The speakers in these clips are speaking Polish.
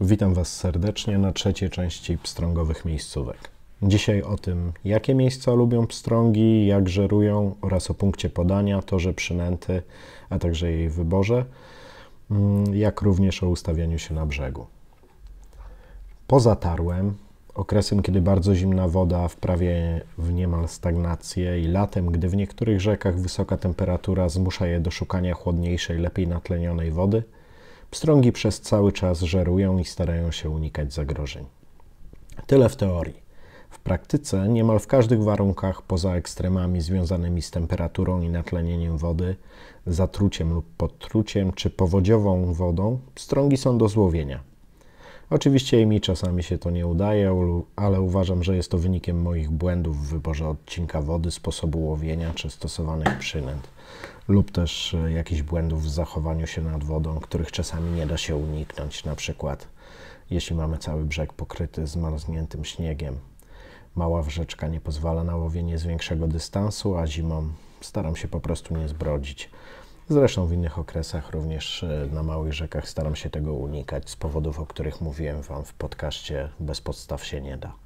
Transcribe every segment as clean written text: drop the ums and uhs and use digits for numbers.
Witam Was serdecznie na trzeciej części pstrągowych miejscówek. Dzisiaj o tym, jakie miejsca lubią pstrągi, jak żerują oraz o punkcie podania, torze przynęty, a także jej wyborze, jak również o ustawianiu się na brzegu. Poza tarłem, okresem, kiedy bardzo zimna woda wprawie w niemal stagnację i latem, gdy w niektórych rzekach wysoka temperatura zmusza je do szukania chłodniejszej, lepiej natlenionej wody, pstrągi przez cały czas żerują i starają się unikać zagrożeń. Tyle w teorii. W praktyce niemal w każdych warunkach, poza ekstremami związanymi z temperaturą i natlenieniem wody, zatruciem lub podtruciem czy powodziową wodą, pstrągi są do złowienia. Oczywiście mi czasami się to nie udaje, ale uważam, że jest to wynikiem moich błędów w wyborze odcinka wody, sposobu łowienia czy stosowanych przynęt, lub też jakichś błędów w zachowaniu się nad wodą, których czasami nie da się uniknąć. Na przykład jeśli mamy cały brzeg pokryty zmarzniętym śniegiem, mała rzeczka nie pozwala na łowienie z większego dystansu, a zimą staram się po prostu nie zbrodzić. Zresztą w innych okresach, również na małych rzekach, staram się tego unikać z powodów, o których mówiłem Wam w podcaście Bez podstaw się nie da.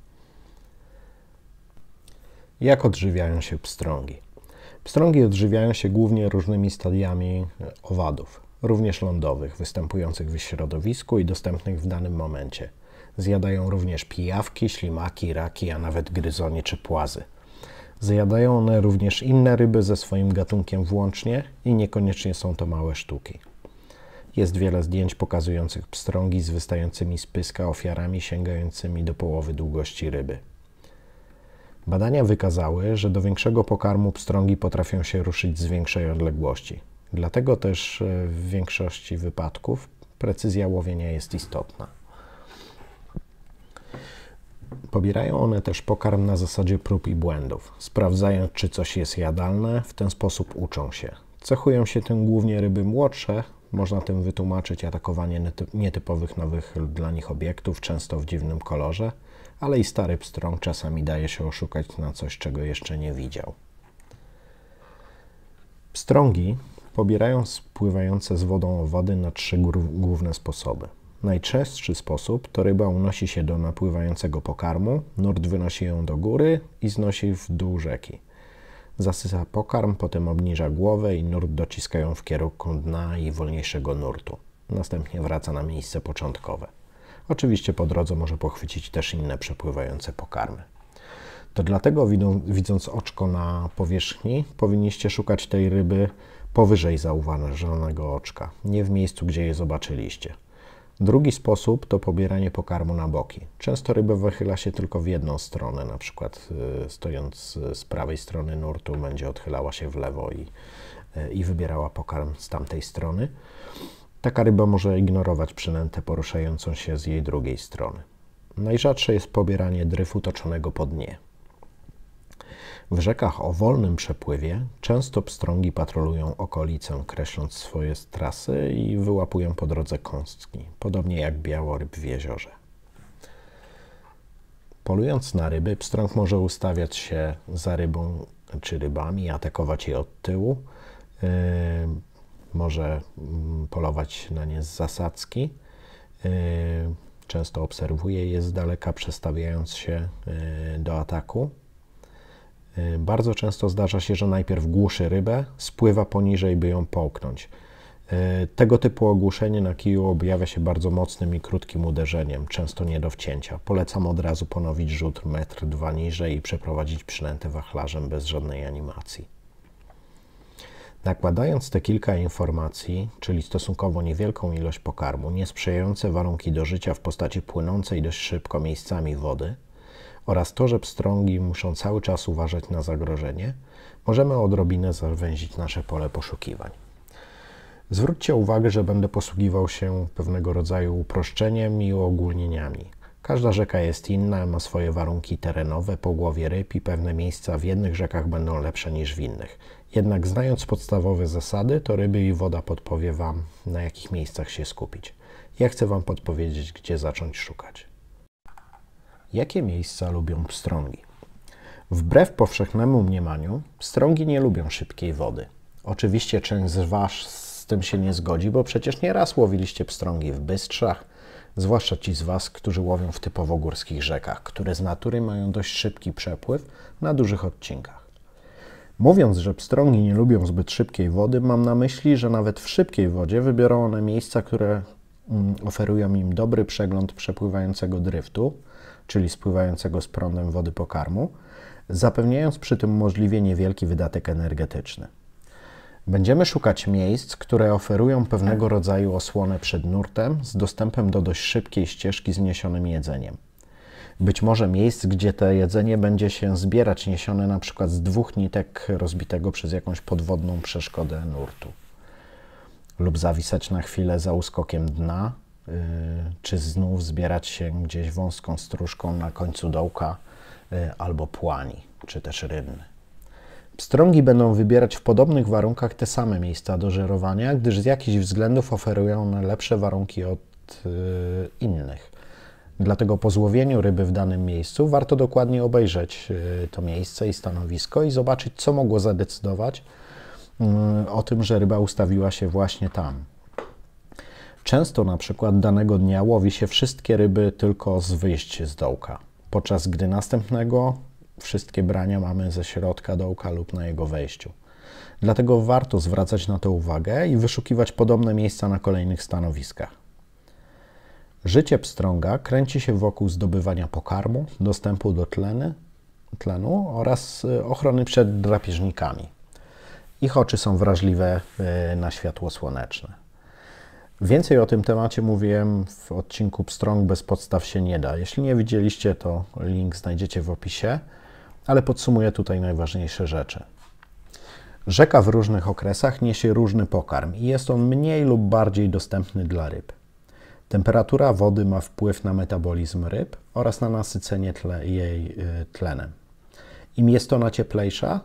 Jak odżywiają się pstrągi? Pstrągi odżywiają się głównie różnymi stadiami owadów, również lądowych, występujących w środowisku i dostępnych w danym momencie. Zjadają również pijawki, ślimaki, raki, a nawet gryzonie czy płazy. Zjadają one również inne ryby ze swoim gatunkiem włącznie i niekoniecznie są to małe sztuki. Jest wiele zdjęć pokazujących pstrągi z wystającymi z pyska ofiarami sięgającymi do połowy długości ryby. Badania wykazały, że do większego pokarmu pstrągi potrafią się ruszyć z większej odległości. Dlatego też w większości wypadków precyzja łowienia jest istotna. Pobierają one też pokarm na zasadzie prób i błędów, sprawdzając, czy coś jest jadalne, w ten sposób uczą się. Cechują się tym głównie ryby młodsze, można tym wytłumaczyć atakowanie nietypowych nowych dla nich obiektów, często w dziwnym kolorze, ale i stary pstrąg czasami daje się oszukać na coś, czego jeszcze nie widział. Pstrągi pobierają spływające z wodą owady na trzy główne sposoby. Najczęstszy sposób to ryba unosi się do napływającego pokarmu, nurt wynosi ją do góry i znosi w dół rzeki. Zasysa pokarm, potem obniża głowę i nurt dociska ją w kierunku dna i wolniejszego nurtu. Następnie wraca na miejsce początkowe. Oczywiście po drodze może pochwycić też inne przepływające pokarmy. To dlatego, widząc oczko na powierzchni, powinniście szukać tej ryby powyżej zauważonego oczka, nie w miejscu, gdzie je zobaczyliście. Drugi sposób to pobieranie pokarmu na boki. Często ryba wychyla się tylko w jedną stronę, na przykład stojąc z prawej strony nurtu będzie odchylała się w lewo i wybierała pokarm z tamtej strony. Taka ryba może ignorować przynętę poruszającą się z jej drugiej strony. Najrzadsze jest pobieranie dryfu toczonego po dnie. W rzekach o wolnym przepływie często pstrągi patrolują okolicę, kreśląc swoje trasy i wyłapują po drodze kąski, podobnie jak białoryb w jeziorze. Polując na ryby, pstrąg może ustawiać się za rybą czy rybami, atakować je od tyłu, może polować na nie z zasadzki. Często obserwuje je z daleka, przestawiając się do ataku. Bardzo często zdarza się, że najpierw głuszy rybę, spływa poniżej, by ją połknąć. Tego typu ogłuszenie na kiju objawia się bardzo mocnym i krótkim uderzeniem, często nie do wcięcia. Polecam od razu ponowić rzut metr, dwa niżej i przeprowadzić przynętę wachlarzem bez żadnej animacji. Nakładając te kilka informacji, czyli stosunkowo niewielką ilość pokarmu, niesprzyjające warunki do życia w postaci płynącej dość szybko miejscami wody, oraz to, że pstrągi muszą cały czas uważać na zagrożenie, możemy odrobinę zawęzić nasze pole poszukiwań. Zwróćcie uwagę, że będę posługiwał się pewnego rodzaju uproszczeniem i uogólnieniami. Każda rzeka jest inna, ma swoje warunki terenowe, pogłowie ryb i pewne miejsca w jednych rzekach będą lepsze niż w innych. Jednak znając podstawowe zasady, to ryby i woda podpowie Wam, na jakich miejscach się skupić. Ja chcę Wam podpowiedzieć, gdzie zacząć szukać. Jakie miejsca lubią pstrągi? Wbrew powszechnemu mniemaniu, pstrągi nie lubią szybkiej wody. Oczywiście część z Was z tym się nie zgodzi, bo przecież nie raz łowiliście pstrągi w Bystrzach, zwłaszcza ci z Was, którzy łowią w typowo górskich rzekach, które z natury mają dość szybki przepływ na dużych odcinkach. Mówiąc, że pstrągi nie lubią zbyt szybkiej wody, mam na myśli, że nawet w szybkiej wodzie wybiorą one miejsca, które oferują im dobry przegląd przepływającego dryftu, czyli spływającego z prądem wody pokarmu, zapewniając przy tym możliwie niewielki wydatek energetyczny. Będziemy szukać miejsc, które oferują pewnego rodzaju osłonę przed nurtem z dostępem do dość szybkiej ścieżki z niesionym jedzeniem. Być może miejsc, gdzie to jedzenie będzie się zbierać niesione na przykład z 2 nitek rozbitego przez jakąś podwodną przeszkodę nurtu. Lub zawisać na chwilę za uskokiem dna, czy znów zbierać się gdzieś wąską stróżką na końcu dołka albo płani, czy też rynny. Pstrągi będą wybierać w podobnych warunkach te same miejsca do żerowania, gdyż z jakichś względów oferują one lepsze warunki od innych. Dlatego po złowieniu ryby w danym miejscu warto dokładnie obejrzeć to miejsce i stanowisko i zobaczyć, co mogło zadecydować o tym, że ryba ustawiła się właśnie tam. Często na przykład danego dnia łowi się wszystkie ryby tylko z wyjść z dołka, podczas gdy następnego wszystkie brania mamy ze środka dołka lub na jego wejściu. Dlatego warto zwracać na to uwagę i wyszukiwać podobne miejsca na kolejnych stanowiskach. Życie pstrąga kręci się wokół zdobywania pokarmu, dostępu do tlenu oraz ochrony przed drapieżnikami. Ich oczy są wrażliwe na światło słoneczne. Więcej o tym temacie mówiłem w odcinku Pstrąg bez podstaw się nie da. Jeśli nie widzieliście, to link znajdziecie w opisie, ale podsumuję tutaj najważniejsze rzeczy. Rzeka w różnych okresach niesie różny pokarm i jest on mniej lub bardziej dostępny dla ryb. Temperatura wody ma wpływ na metabolizm ryb oraz na nasycenie jej tlenem. Im jest ona cieplejsza,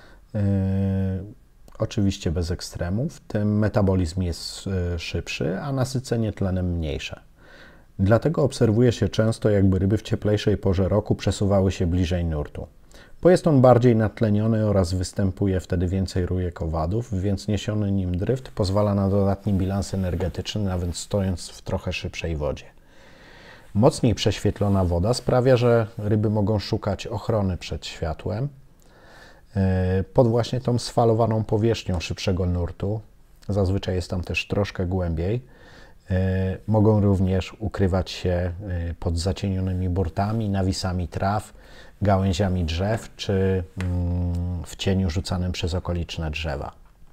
oczywiście bez ekstremów, tym metabolizm jest szybszy, a nasycenie tlenem mniejsze. Dlatego obserwuje się często, jakby ryby w cieplejszej porze roku przesuwały się bliżej nurtu. Bo jest on bardziej natleniony oraz występuje wtedy więcej rujek owadów, więc niesiony nim dryft pozwala na dodatni bilans energetyczny, nawet stojąc w trochę szybszej wodzie. Mocniej prześwietlona woda sprawia, że ryby mogą szukać ochrony przed światłem pod właśnie tą sfalowaną powierzchnią szybszego nurtu. Zazwyczaj jest tam też troszkę głębiej. Mogą również ukrywać się pod zacienionymi burtami, nawisami traw, gałęziami drzew czy w cieniu rzucanym przez okoliczne drzewa.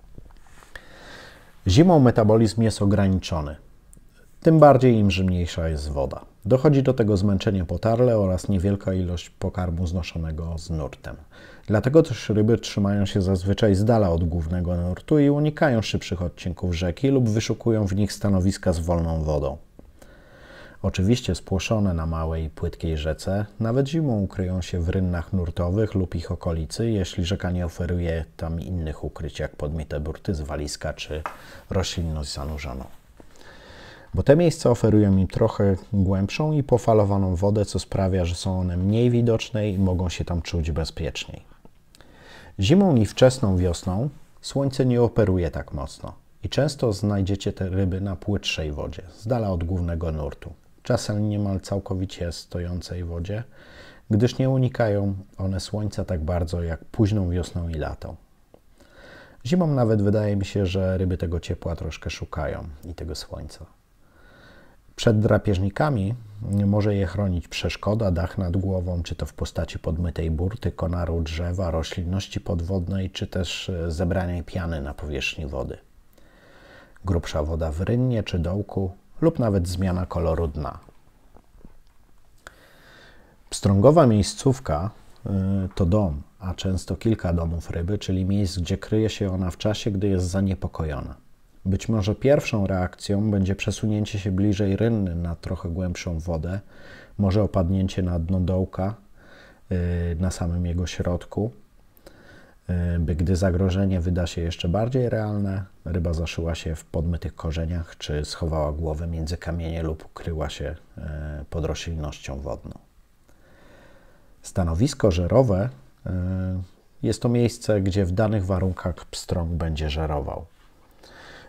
Zimą metabolizm jest ograniczony, tym bardziej im zimniejsza jest woda. Dochodzi do tego zmęczenie potarle oraz niewielka ilość pokarmu znoszonego z nurtem. Dlatego też ryby trzymają się zazwyczaj z dala od głównego nurtu i unikają szybszych odcinków rzeki lub wyszukują w nich stanowiska z wolną wodą. Oczywiście spłoszone na małej, płytkiej rzece, nawet zimą ukryją się w rynnach nurtowych lub ich okolicy, jeśli rzeka nie oferuje tam innych ukryć, jak podmite burty, zwaliska czy roślinność zanurzoną. Bo te miejsca oferują im trochę głębszą i pofalowaną wodę, co sprawia, że są one mniej widoczne i mogą się tam czuć bezpieczniej. Zimą i wczesną wiosną słońce nie operuje tak mocno i często znajdziecie te ryby na płytszej wodzie, z dala od głównego nurtu. Czasem niemal całkowicie stojącej wodzie, gdyż nie unikają one słońca tak bardzo jak późną wiosną i latą. Zimą nawet wydaje mi się, że ryby tego ciepła troszkę szukają i tego słońca. Przed drapieżnikami może je chronić przeszkoda, dach nad głową, czy to w postaci podmytej burty, konaru drzewa, roślinności podwodnej, czy też zebranej piany na powierzchni wody. Grubsza woda w rynnie czy dołku lub nawet zmiana koloru dna. Pstrągowa miejscówka to dom, a często kilka domów ryby, czyli miejsc, gdzie kryje się ona w czasie, gdy jest zaniepokojona. Być może pierwszą reakcją będzie przesunięcie się bliżej rynny na trochę głębszą wodę, może opadnięcie na dno dołka na samym jego środku, by gdy zagrożenie wyda się jeszcze bardziej realne, ryba zaszyła się w podmytych korzeniach, czy schowała głowę między kamienie lub ukryła się pod roślinnością wodną. Stanowisko żerowe jest to miejsce, gdzie w danych warunkach pstrąg będzie żerował.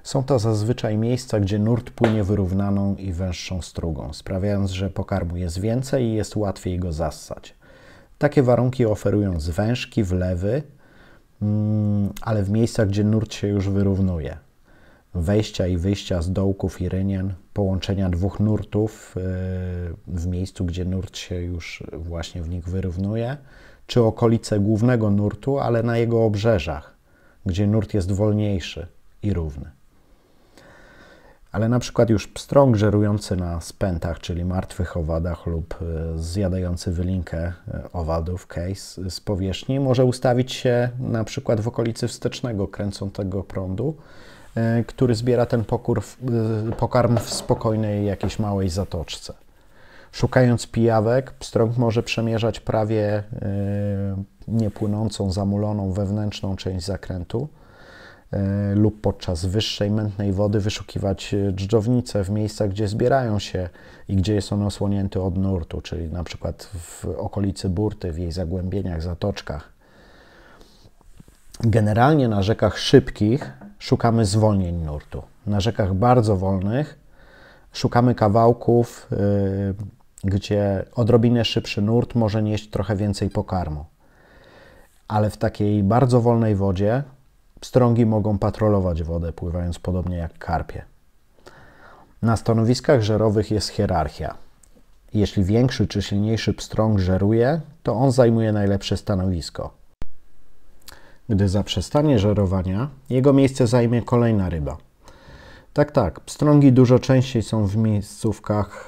Są to zazwyczaj miejsca, gdzie nurt płynie wyrównaną i węższą strugą, sprawiając, że pokarmu jest więcej i jest łatwiej go zassać. Takie warunki oferują zwężki, wlewy, ale w miejscach, gdzie nurt się już wyrównuje. Wejścia i wyjścia z dołków i rynien, połączenia dwóch nurtów w miejscu, gdzie nurt się już właśnie w nich wyrównuje, czy okolice głównego nurtu, ale na jego obrzeżach, gdzie nurt jest wolniejszy i równy. Ale na przykład już pstrąg żerujący na spętach, czyli martwych owadach lub zjadający wylinkę owadów, case, z powierzchni, może ustawić się na przykład w okolicy wstecznego kręcącego prądu, który zbiera ten pokarm w spokojnej jakiejś małej zatoczce. Szukając pijawek, pstrąg może przemierzać prawie niepłynącą, zamuloną wewnętrzną część zakrętu lub podczas wyższej, mętnej wody wyszukiwać dżdżownice w miejscach, gdzie zbierają się i gdzie jest on osłonięty od nurtu, czyli na przykład w okolicy burty, w jej zagłębieniach, zatoczkach. Generalnie na rzekach szybkich szukamy zwolnień nurtu. Na rzekach bardzo wolnych szukamy kawałków, gdzie odrobinę szybszy nurt może nieść trochę więcej pokarmu. Ale w takiej bardzo wolnej wodzie pstrągi mogą patrolować wodę, pływając podobnie jak karpie. Na stanowiskach żerowych jest hierarchia. Jeśli większy czy silniejszy pstrąg żeruje, to on zajmuje najlepsze stanowisko. Gdy zaprzestanie żerowania, jego miejsce zajmie kolejna ryba. Tak, pstrągi dużo częściej są w miejscówkach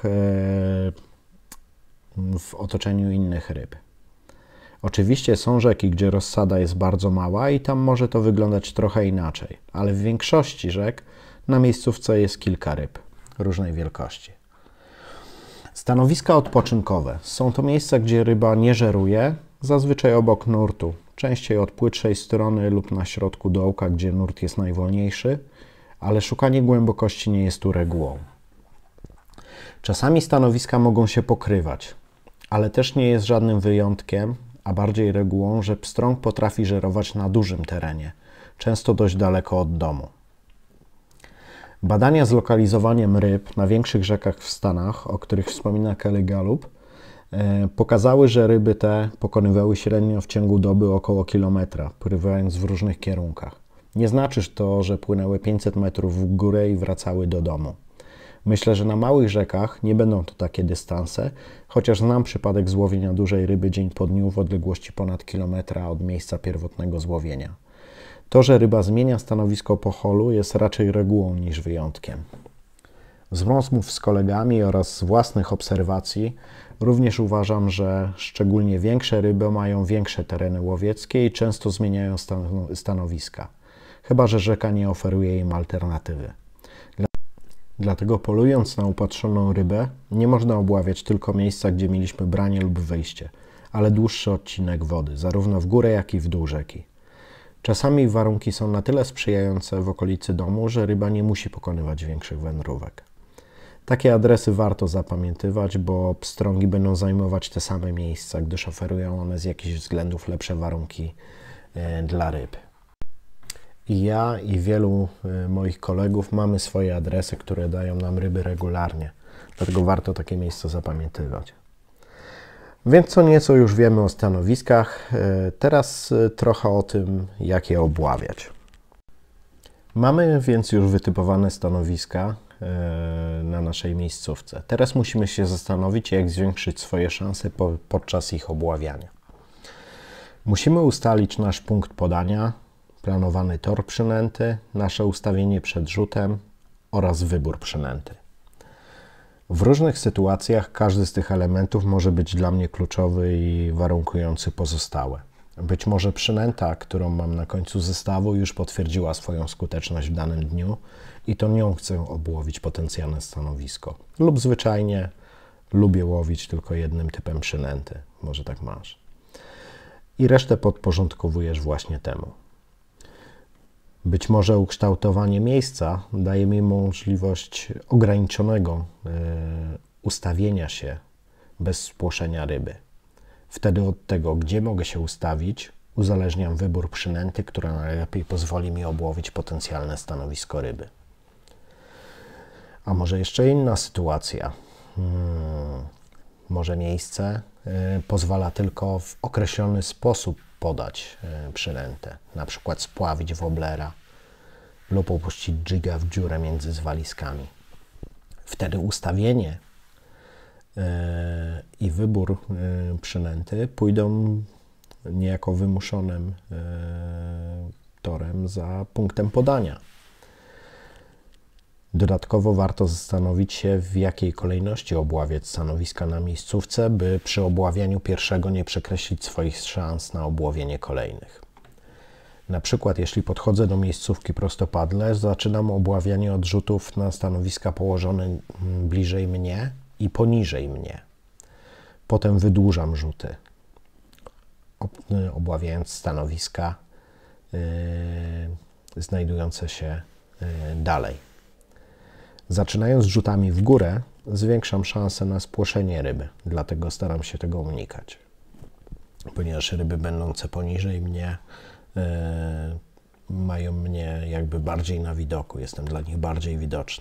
w otoczeniu innych ryb. Oczywiście są rzeki, gdzie rozsada jest bardzo mała i tam może to wyglądać trochę inaczej, ale w większości rzek na miejscówce jest kilka ryb różnej wielkości. Stanowiska odpoczynkowe. Są to miejsca, gdzie ryba nie żeruje, zazwyczaj obok nurtu, częściej od płytszej strony lub na środku dołka, gdzie nurt jest najwolniejszy, ale szukanie głębokości nie jest tu regułą. Czasami stanowiska mogą się pokrywać, ale też nie jest żadnym wyjątkiem, a bardziej regułą, że pstrąg potrafi żerować na dużym terenie, często dość daleko od domu. Badania z lokalizowaniem ryb na większych rzekach w Stanach, o których wspomina Kelly Gallup, pokazały, że ryby te pokonywały średnio w ciągu doby około kilometra, pływając w różnych kierunkach. Nie znaczy to, że płynęły 500 metrów w górę i wracały do domu. Myślę, że na małych rzekach nie będą to takie dystanse, chociaż znam przypadek złowienia dużej ryby dzień po dniu w odległości ponad kilometra od miejsca pierwotnego złowienia. To, że ryba zmienia stanowisko po holu, jest raczej regułą niż wyjątkiem. Z rozmów z kolegami oraz z własnych obserwacji również uważam, że szczególnie większe ryby mają większe tereny łowieckie i często zmieniają stanowiska, chyba że rzeka nie oferuje im alternatywy. Dlatego polując na upatrzoną rybę, nie można obławiać tylko miejsca, gdzie mieliśmy branie lub wyjście, ale dłuższy odcinek wody, zarówno w górę, jak i w dół rzeki. Czasami warunki są na tyle sprzyjające w okolicy domu, że ryba nie musi pokonywać większych wędrówek. Takie adresy warto zapamiętywać, bo pstrągi będą zajmować te same miejsca, gdyż oferują one z jakichś względów lepsze warunki dla ryb. I ja i wielu moich kolegów mamy swoje adresy, które dają nam ryby regularnie. Dlatego warto takie miejsca zapamiętywać. Więc co nieco już wiemy o stanowiskach. Teraz trochę o tym, jak je obławiać. Mamy więc już wytypowane stanowiska na naszej miejscówce. Teraz musimy się zastanowić, jak zwiększyć swoje szanse podczas ich obławiania. Musimy ustalić nasz punkt podania, planowany tor przynęty, nasze ustawienie przed rzutem oraz wybór przynęty. W różnych sytuacjach każdy z tych elementów może być dla mnie kluczowy i warunkujący pozostałe. Być może przynęta, którą mam na końcu zestawu, już potwierdziła swoją skuteczność w danym dniu i to nią chcę obłowić potencjalne stanowisko. Lub zwyczajnie lubię łowić tylko jednym typem przynęty. Może tak masz. I resztę podporządkowujesz właśnie temu. Być może ukształtowanie miejsca daje mi możliwość ograniczonego ustawienia się bez spłoszenia ryby. Wtedy od tego, gdzie mogę się ustawić, uzależniam wybór przynęty, która najlepiej pozwoli mi obłowić potencjalne stanowisko ryby. A może jeszcze inna sytuacja? Może miejsce pozwala tylko w określony sposób podać przynętę, na przykład spławić woblera lub opuścić dżiga w dziurę między zwaliskami. Wtedy ustawienie i wybór przynęty pójdą niejako wymuszonym torem za punktem podania. Dodatkowo warto zastanowić się, w jakiej kolejności obławiać stanowiska na miejscówce, by przy obławianiu pierwszego nie przekreślić swoich szans na obłowienie kolejnych. Na przykład, jeśli podchodzę do miejscówki prostopadle, zaczynam obławianie odrzutów na stanowiska położone bliżej mnie i poniżej mnie. Potem wydłużam rzuty, obławiając stanowiska znajdujące się dalej. Zaczynając rzutami w górę, zwiększam szansę na spłoszenie ryby, dlatego staram się tego unikać. Ponieważ ryby będące poniżej mnie mają mnie jakby bardziej na widoku, jestem dla nich bardziej widoczny.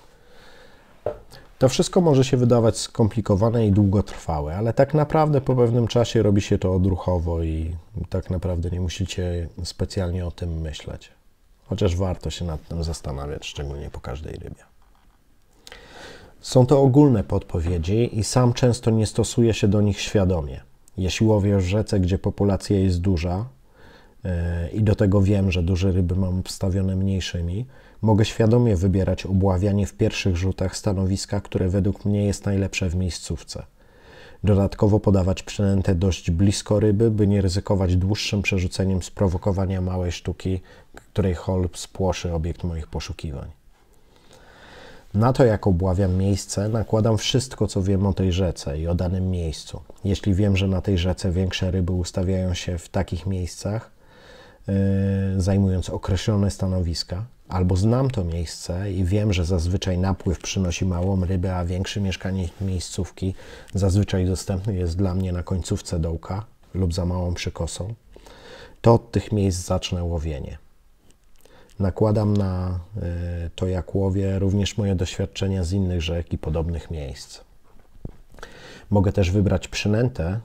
To wszystko może się wydawać skomplikowane i długotrwałe, ale tak naprawdę po pewnym czasie robi się to odruchowo i tak naprawdę nie musicie specjalnie o tym myśleć. Chociaż warto się nad tym zastanawiać, szczególnie po każdej rybie. Są to ogólne podpowiedzi i sam często nie stosuję się do nich świadomie. Jeśli łowię w rzece, gdzie populacja jest duża i do tego wiem, że duże ryby mam obstawione mniejszymi, mogę świadomie wybierać obławianie w pierwszych rzutach stanowiska, które według mnie jest najlepsze w miejscówce. Dodatkowo podawać przynętę dość blisko ryby, by nie ryzykować dłuższym przerzuceniem sprowokowania małej sztuki, której hol spłoszy obiekt moich poszukiwań. Na to, jak obławiam miejsce, nakładam wszystko, co wiem o tej rzece i o danym miejscu. Jeśli wiem, że na tej rzece większe ryby ustawiają się w takich miejscach, zajmując określone stanowiska, albo znam to miejsce i wiem, że zazwyczaj napływ przynosi małą rybę, a większy mieszkaniec miejscówki zazwyczaj dostępny jest dla mnie na końcówce dołka lub za małą przykosą, to od tych miejsc zacznę łowienie. Nakładam na to, jak łowię, również moje doświadczenia z innych rzek i podobnych miejsc. Mogę też wybrać przynętę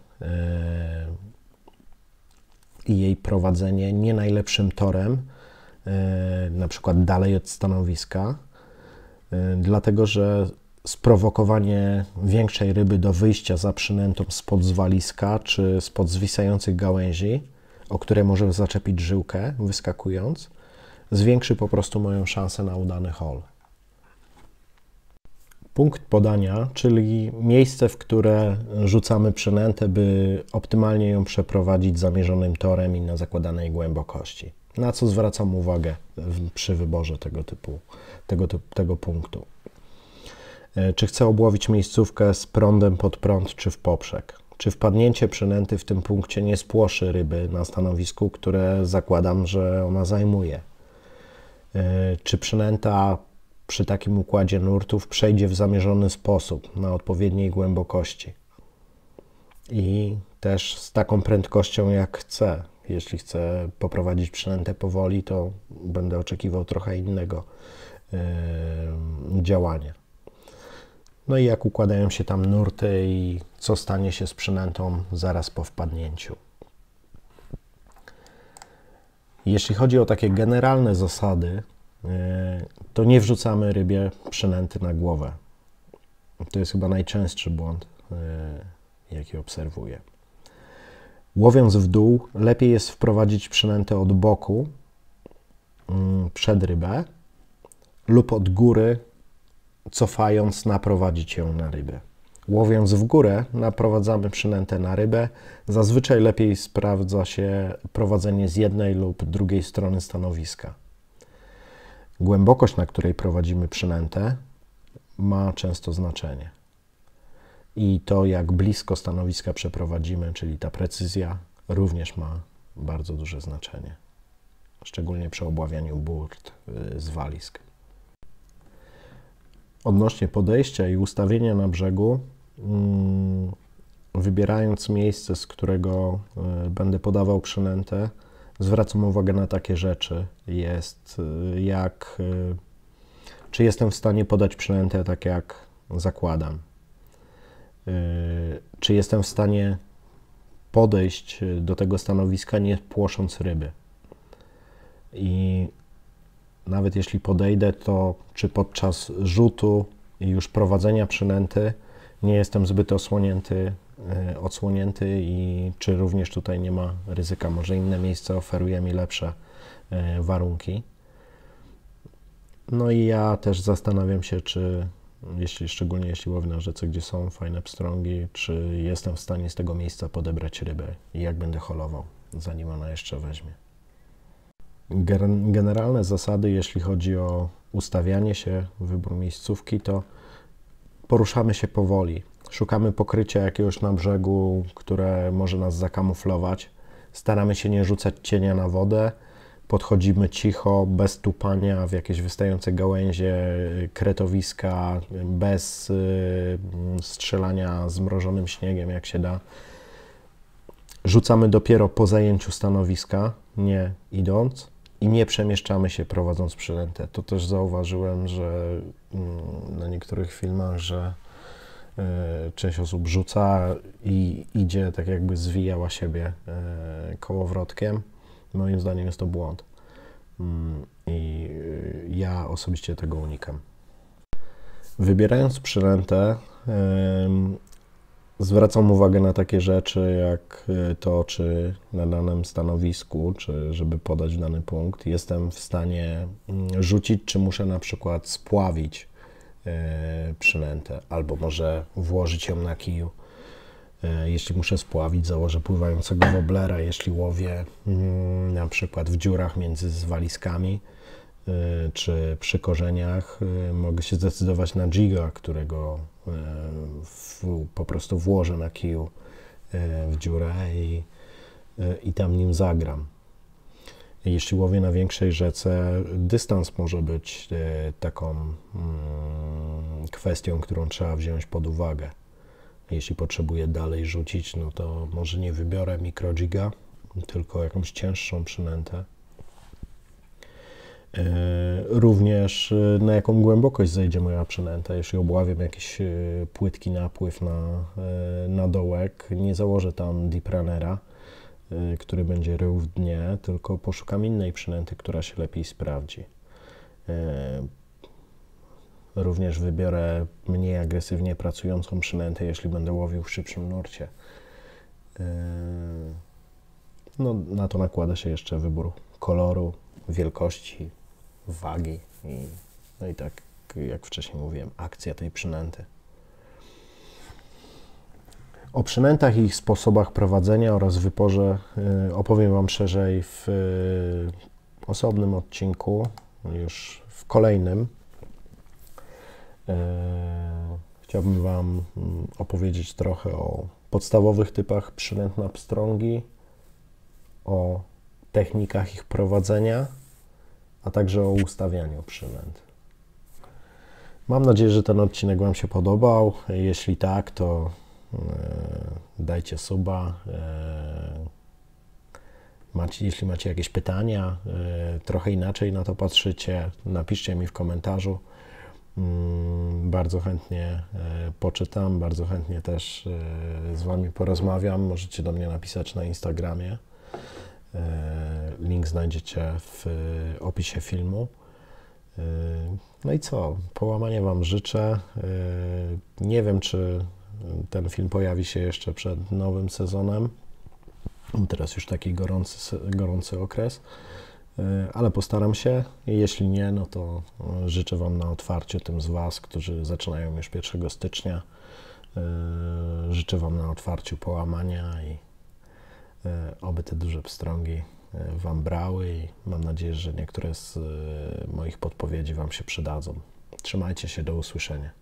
i jej prowadzenie nie najlepszym torem, na przykład dalej od stanowiska, dlatego że sprowokowanie większej ryby do wyjścia za przynętą spod zwaliska czy spod zwisających gałęzi, o które może zaczepić żyłkę wyskakując, zwiększy po prostu moją szansę na udany haul. Punkt podania, czyli miejsce, w które rzucamy przynętę, by optymalnie ją przeprowadzić zamierzonym torem i na zakładanej głębokości. Na co zwracam uwagę przy wyborze tego punktu. Czy chcę obłowić miejscówkę z prądem pod prąd, czy w poprzek? Czy wpadnięcie przynęty w tym punkcie nie spłoszy ryby na stanowisku, które zakładam, że ona zajmuje? Czy przynęta przy takim układzie nurtów przejdzie w zamierzony sposób, na odpowiedniej głębokości i też z taką prędkością, jak chcę. Jeśli chcę poprowadzić przynętę powoli, to będę oczekiwał trochę innego działania. No i jak układają się tam nurty i co stanie się z przynętą zaraz po wpadnięciu. Jeśli chodzi o takie generalne zasady, to nie wrzucamy rybie przynęty na głowę. To jest chyba najczęstszy błąd, jaki obserwuję. Łowiąc w dół, lepiej jest wprowadzić przynętę od boku przed rybę lub od góry, cofając, naprowadzić ją na rybę. Łowiąc w górę, naprowadzamy przynętę na rybę. Zazwyczaj lepiej sprawdza się prowadzenie z jednej lub drugiej strony stanowiska. Głębokość, na której prowadzimy przynętę, ma często znaczenie. I to, jak blisko stanowiska przeprowadzimy, czyli ta precyzja, również ma bardzo duże znaczenie. Szczególnie przy obławianiu burt z walisk. Odnośnie podejścia i ustawienia na brzegu, wybierając miejsce, z którego będę podawał przynętę, zwracam uwagę na takie rzeczy. Jak Czy jestem w stanie podać przynętę tak, jak zakładam? Czy jestem w stanie podejść do tego stanowiska, nie płosząc ryby? I nawet jeśli podejdę, to czy podczas rzutu i już prowadzenia przynęty nie jestem zbyt odsłonięty i czy również tutaj nie ma ryzyka? Może inne miejsce oferuje mi lepsze warunki. No i ja też zastanawiam się, czy szczególnie jeśli łowię na rzece, gdzie są fajne pstrągi, czy jestem w stanie z tego miejsca podebrać rybę i jak będę holował, zanim ona jeszcze weźmie. Generalne zasady, jeśli chodzi o ustawianie się, wybór miejscówki, to poruszamy się powoli. Szukamy pokrycia jakiegoś na brzegu, które może nas zakamuflować. Staramy się nie rzucać cienia na wodę. Podchodzimy cicho, bez tupania w jakieś wystające gałęzie, kretowiska, bez strzelania zmrożonym śniegiem, jak się da. Rzucamy dopiero po zajęciu stanowiska, nie idąc, i nie przemieszczamy się prowadząc przynętę. To też zauważyłem, że na niektórych filmach, że część osób rzuca i idzie tak jakby zwijała siebie kołowrotkiem. Moim zdaniem jest to błąd i ja osobiście tego unikam. Wybierając przynętę, zwracam uwagę na takie rzeczy, jak to, czy na danym stanowisku, czy żeby podać dany punkt, jestem w stanie rzucić, czy muszę na przykład spławić przynętę, albo może włożyć ją na kiju. Jeśli muszę spławić, założę pływającego woblera. Jeśli łowię na przykład w dziurach między zwaliskami czy przy korzeniach, mogę się zdecydować na jiga, którego po prostu włożę na kiju w dziurę i tam nim zagram. Jeśli łowię na większej rzece, dystans może być taką kwestią, którą trzeba wziąć pod uwagę. Jeśli potrzebuję dalej rzucić, no to może nie wybiorę mikrojiga, tylko jakąś cięższą przynętę. Również na jaką głębokość zejdzie moja przynęta. Jeśli obławiam jakiś płytki napływ na dołek, nie założę tam deep runnera, który będzie rył w dnie, tylko poszukam innej przynęty, która się lepiej sprawdzi. Również wybiorę mniej agresywnie pracującą przynętę, jeśli będę łowił w szybszym nurcie. No, na to nakłada się jeszcze wybór koloru, wielkości, wagi no i tak jak wcześniej mówiłem, akcja tej przynęty. O przynętach i ich sposobach prowadzenia oraz wyporze opowiem Wam szerzej w osobnym odcinku, już w kolejnym. Chciałbym Wam opowiedzieć trochę o podstawowych typach przynęt na pstrągi, o technikach ich prowadzenia, a także o ustawianiu przynęt. Mam nadzieję, że ten odcinek Wam się podobał. Jeśli tak, to dajcie suba. Jeśli macie jakieś pytania, trochę inaczej na to patrzycie, napiszcie mi w komentarzu. Bardzo chętnie poczytam, bardzo chętnie też z Wami porozmawiam. Możecie do mnie napisać na Instagramie. Link znajdziecie w opisie filmu. No i co? Połamania Wam życzę. Nie wiem, czy ten film pojawi się jeszcze przed nowym sezonem. Teraz już taki gorący okres. Ale postaram się. Jeśli nie, no to życzę Wam na otwarciu tym z Was, którzy zaczynają już 1 stycznia. Życzę Wam na otwarciu połamania i oby te duże pstrągi Wam brały i mam nadzieję, że niektóre z moich podpowiedzi Wam się przydadzą. Trzymajcie się, do usłyszenia.